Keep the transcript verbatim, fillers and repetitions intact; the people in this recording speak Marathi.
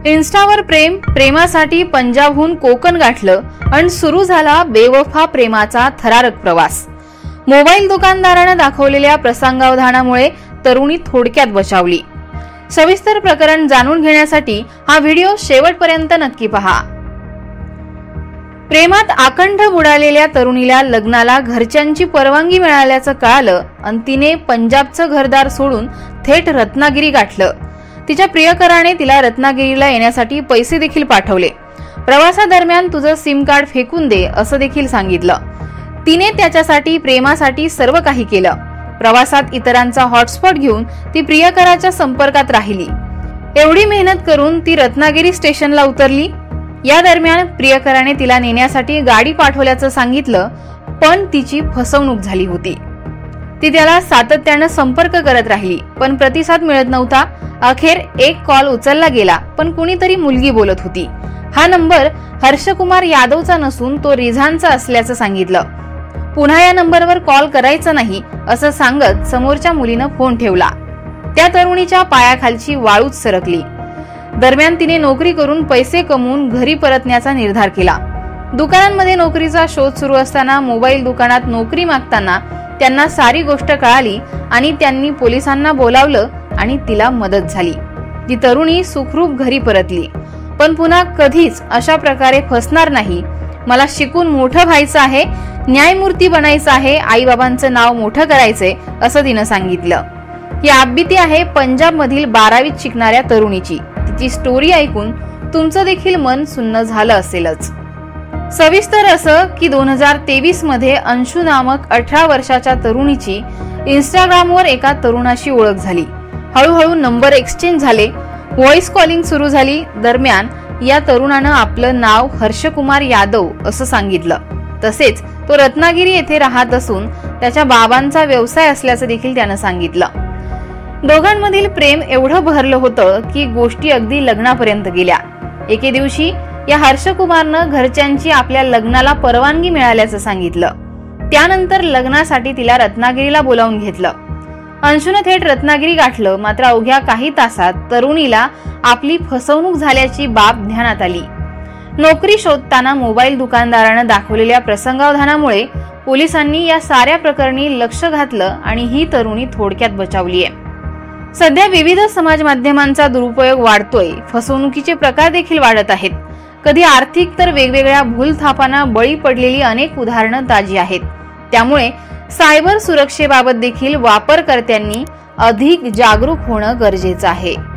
इन्स्टावर प्रेम, प्रेमासाठी पंजाबहून कोकण गाठलं आणि सुरू झाला बेवफा प्रेमाचा थरारक प्रवास। मोबाईल दुकानदारानं दाखवलेल्या प्रसंगावधानामुळे तरुणी थोडक्यात बचावली। सविस्तर प्रकरण जाणून घेण्यासाठी हा व्हिडिओ शेवटपर्यंत नक्की पहा। प्रेमात आकंठ बुडालेल्या तरुणीला लग्नाला घरच्यांची परवानगी मिळाल्याचं कळालं आणि तिने पंजाबचं घरदार सोडून थेट रत्नागिरी गाठलं। तिच्या प्रियकराने तिला रत्नागिरीला येण्यासाठी पैसे देखील पाठवले। प्रवासादरम्यान तुझं सिम कार्ड फेकून दे असं देखील सांगितलं। तिने त्याच्यासाठी प्रेमासाठी सर्व काही केलं। प्रवासात इतरांचा हॉटस्पॉट घेऊन ती प्रियकराच्या संपर्कात राहिली। एवढी मेहनत करून ती रत्नागिरी स्टेशनला उतरली। या दरम्यान प्रियकराने तिला नेण्यासाठी गाडी पाठवल्याचं सांगितलं, पण तिची फसवणूक झाली होती। ती त्याला सातत्याने संपर्क करत राहिली, पण प्रतिसाद मिळत नव्हता। अखेर एक कॉल उचलला गेला, पण कुणीतरी मुलगी बोलत होती। हा नंबर हर्षकुमार यादवचा नसून तो रिझानचा असल्याचं सांगितलं। पुन्हा या नंबरवर कॉल करायचा नाही असं सांगत समोरच्या मुलीनं फोन ठेवला। त्या तरुणीच्या पायाखालची वाळूच सरकली। दरम्यान तिने नोकरी करून पैसे कमवून घरी परतण्याचा निर्धार केला। दुकानांमध्ये नोकरीचा शोध सुरू असताना मोबाईल दुकानात नोकरी मागताना त्यांना सारी गोष्ट कळाली आणि त्यांनी पोलिसांना बोलावलं आणि तिला मदत झाली। ती तरुणी सुखरूप घरी परतली, पण पुन्हा कधीच अशा प्रकारे फसणार नाही। मला शिकून मोठं व्हायचं आहे, न्यायमूर्ती बनायचं आहे, आई बाबांचं नाव मोठं करायचंय असं तिनं सांगितलं। ही आपबीती आहे पंजाब मधील बारावीत शिकणाऱ्या तरुणीची। तिची स्टोरी ऐकून तुमचं देखील मन सुन्न झालं असेलच। सविस्तर असं की दोन हजार तेवीस मध्ये अंशू नामक अठरा वर्षाच्या तरुणीची इंस्टाग्रामवर एका तरुणाशी ओळख झाली। हळूहळू नंबर एक्सचेंज झाले, व्हॉइस कॉलिंग सुरू झाली। दरम्यान या तरुणानं आपलं नाव हर्षकुमार यादव असं सांगितलं। तसेच तो रत्नागिरी येथे राहत असून त्याच्या बाबांचा व्यवसाय असल्याचं देखील त्यानं सांगितलं। दोघांमधील प्रेम एवढं बहरलं होतं की गोष्टी अगदी लग्नापर्यंत गेल्या। एके दिवशी या हर्षकुमारनं घरच्यांची आपल्या लग्नाला परवानगी मिळाल्याचं सांगितलं। त्यानंतर लग्नासाठी तिला रत्नागिरीला बोलावून घेतलं। अंशूने थेट रत्नागिरी गाठलं, मात्र अवघ्या काही तासात तरुणीला आपली फसवणूक झाल्याची बाब ध्यानात आली। नोकरी शोधताना मोबाईल दुकानदारानं दाखवलेल्या प्रसंगावधानामुळे पोलिसांनी या साऱ्या प्रकरणी लक्ष घातलं आणि ही तरुणी थोडक्यात बचावलीय। सध्या विविध समाज माध्यमांचा दुरुपयोग वाढतोय, फसवणुकीचे प्रकार देखील वाढत आहेत। कधी आर्थिक तर वेगवेगळ्या भूलथापांना बळी पडलेली अनेक उदाहरणं ताजी आहेत। त्यामुळे सायबर सुरक्षेबाबत देखील वापरकर्त्यांनी अधिक जागरूक होणं गरजेचं आहे।